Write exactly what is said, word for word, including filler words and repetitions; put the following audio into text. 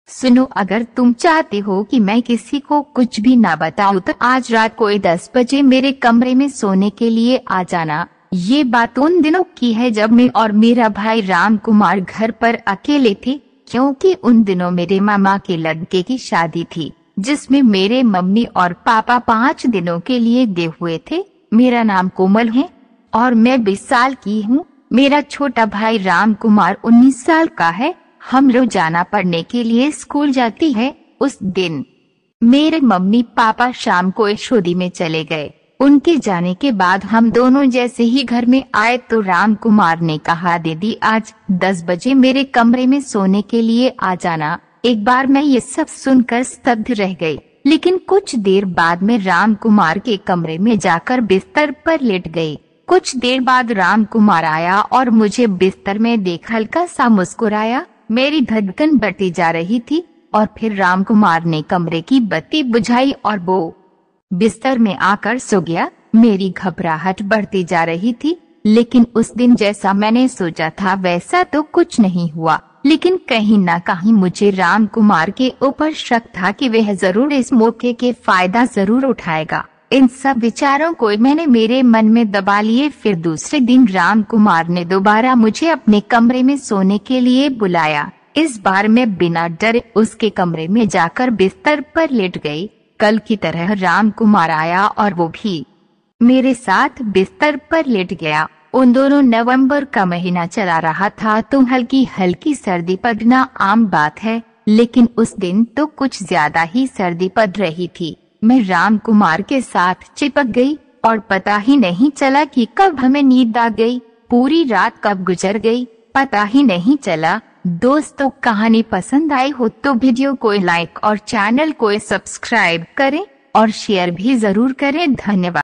सुनो, अगर तुम चाहते हो कि मैं किसी को कुछ भी ना बताऊं तो आज रात को दस बजे मेरे कमरे में सोने के लिए आ जाना। ये बात उन दिनों की है जब मैं और मेरा भाई राम कुमार घर पर अकेले थे, क्योंकि उन दिनों मेरे मामा के लड़के की शादी थी जिसमें मेरे मम्मी और पापा पाँच दिनों के लिए गए हुए थे। मेरा नाम कोमल है और मैं बीस साल की हूँ। मेरा छोटा भाई राम कुमार उन्नीस साल का है। हम रोजाना पढ़ने के लिए स्कूल जाती है। उस दिन मेरे मम्मी पापा शाम को यशोदी में चले गए। उनके जाने के बाद हम दोनों जैसे ही घर में आए तो राम कुमार ने कहा, दीदी आज दस बजे मेरे कमरे में सोने के लिए आ जाना। एक बार मैं ये सब सुनकर स्तब्ध रह गई, लेकिन कुछ देर बाद में राम कुमार के कमरे में जाकर बिस्तर पर लेट गई। कुछ देर बाद राम कुमार आया और मुझे बिस्तर में देख हल्का सा मुस्कुराया। मेरी धड़कन बढ़ती जा रही थी और फिर राम कुमार ने कमरे की बत्ती बुझाई और वो बिस्तर में आकर सो गया। मेरी घबराहट बढ़ती जा रही थी, लेकिन उस दिन जैसा मैंने सोचा था वैसा तो कुछ नहीं हुआ। लेकिन कहीं ना कहीं मुझे राम कुमार के ऊपर शक था कि वह जरूर इस मौके के फायदा जरूर उठाएगा। इन सब विचारों को मैंने मेरे मन में दबा लिए। फिर दूसरे दिन राम कुमार ने दोबारा मुझे अपने कमरे में सोने के लिए बुलाया। इस बार मैं बिना डरे उसके कमरे में जाकर बिस्तर पर लेट गई। कल की तरह राम कुमार आया और वो भी मेरे साथ बिस्तर पर लेट गया। उन दोनों नवंबर का महीना चला रहा था तो हल्की हल्की सर्दी पड़ना आम बात है, लेकिन उस दिन तो कुछ ज्यादा ही सर्दी पड़ रही थी। मैं राम कुमार के साथ चिपक गई और पता ही नहीं चला कि कब हमें नींद आ गई। पूरी रात कब गुजर गई पता ही नहीं चला। दोस्तों, कहानी पसंद आई हो तो वीडियो को लाइक और चैनल को सब्सक्राइब करें और शेयर भी जरूर करें। धन्यवाद।